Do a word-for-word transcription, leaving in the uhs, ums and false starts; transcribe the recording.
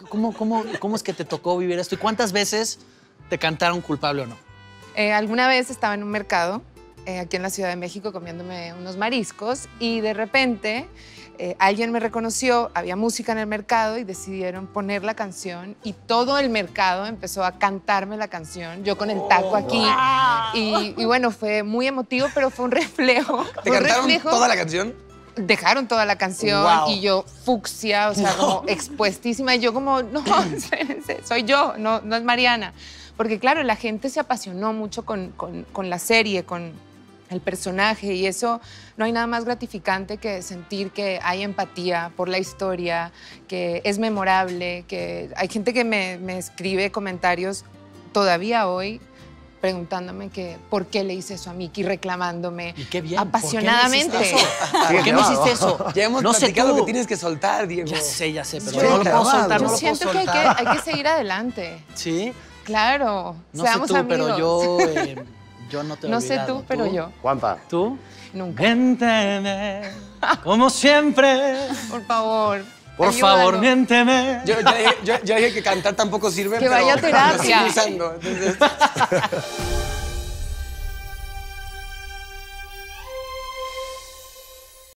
¿Cómo, cómo, ¿Cómo es que te tocó vivir esto? ¿Y cuántas veces te cantaron culpable o no? Eh, alguna vez estaba en un mercado, eh, aquí en la Ciudad de México, comiéndome unos mariscos y de repente eh, alguien me reconoció, había música en el mercado y decidieron poner la canción y todo el mercado empezó a cantarme la canción, yo con el taco aquí. Y, y bueno, fue muy emotivo, pero fue un reflejo. ¿Te fue un cantaron reflejo. toda la canción? Dejaron toda la canción Wow. y yo fucsia, o sea, como expuestísima. Y yo como, no, espérense, soy yo, no, no es Mariana. Porque claro, la gente se apasionó mucho con, con, con la serie, con el personaje y eso no hay nada más gratificante que sentir que hay empatía por la historia, que es memorable, que hay gente que me, me escribe comentarios todavía hoy preguntándome que por qué le hice eso a Miki, reclamándome Y qué bien, apasionadamente. ¿por qué me hiciste eso? ¿Por qué me hiciste eso? Ya hemos No sé platicado tú. que tienes que soltar, Diego. Ya sé, ya sé, pero Yo- no lo puedo soltar, Yo no lo puedo siento que hay, que soltar. hay que seguir adelante. ¿Sí? Claro, No seamos sé tú, amigos. pero yo, eh, yo no te he No sé olvidado. tú, pero yo. Juanpa. ¿Tú? Nunca. Miénteme, como siempre. Por favor. Por ayúdalo. favor, miénteme. Yo ya dije, yo- ya dije que cantar tampoco sirve, Que pero vaya a terapia. lo sigo usando. Entonces...